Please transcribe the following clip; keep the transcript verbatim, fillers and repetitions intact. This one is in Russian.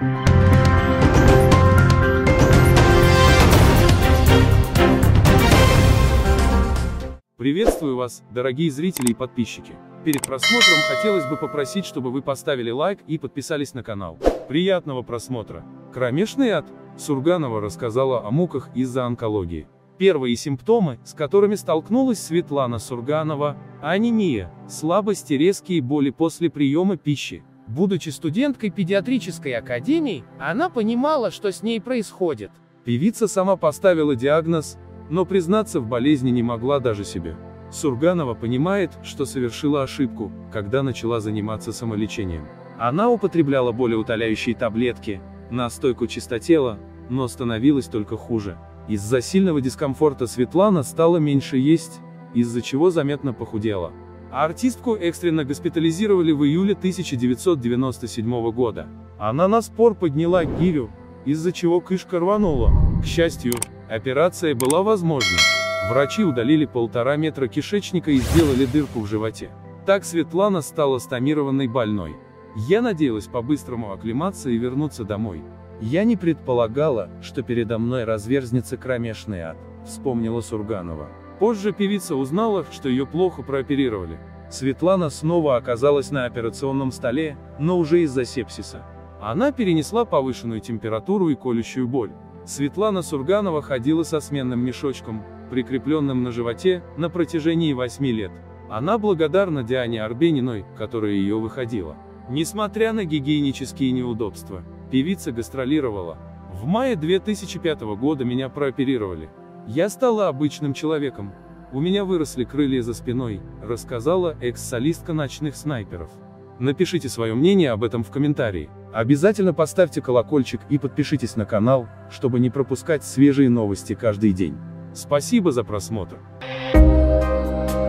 Приветствую вас, дорогие зрители и подписчики. Перед просмотром хотелось бы попросить, чтобы вы поставили лайк и подписались на канал. Приятного просмотра. Кромешный ад. Сурганова рассказала о муках из-за онкологии. Первые симптомы, с которыми столкнулась Светлана Сурганова, анемия, слабость и резкие боли после приема пищи. Будучи студенткой педиатрической академии, она понимала, что с ней происходит. Певица сама поставила диагноз, но признаться в болезни не могла даже себе. Сурганова понимает, что совершила ошибку, когда начала заниматься самолечением. Она употребляла болеутоляющие таблетки, настойку чистотела, но становилось только хуже. Из-за сильного дискомфорта Светлана стала меньше есть, из-за чего заметно похудела. А артистку экстренно госпитализировали в июле тысяча девятьсот девяносто седьмого года. Она на спор подняла гирю, из-за чего кишка рванула. К счастью, операция была возможна. Врачи удалили полтора метра кишечника и сделали дырку в животе. Так Светлана стала стомированной больной. Я надеялась по-быстрому оклематься и вернуться домой. Я не предполагала, что передо мной разверзнется кромешный ад, вспомнила Сурганова. Позже певица узнала, что ее плохо прооперировали. Светлана снова оказалась на операционном столе, но уже из-за сепсиса. Она перенесла повышенную температуру и колющую боль. Светлана Сурганова ходила со сменным мешочком, прикрепленным на животе, на протяжении восьми лет. Она благодарна Диане Арбениной, которая ее выходила. Несмотря на гигиенические неудобства, певица гастролировала. В мае две тысячи пятого года меня прооперировали. Я стала обычным человеком. У меня выросли крылья за спиной, рассказала экс-солистка «Ночных снайперов». Напишите свое мнение об этом в комментарии. Обязательно поставьте колокольчик и подпишитесь на канал, чтобы не пропускать свежие новости каждый день. Спасибо за просмотр.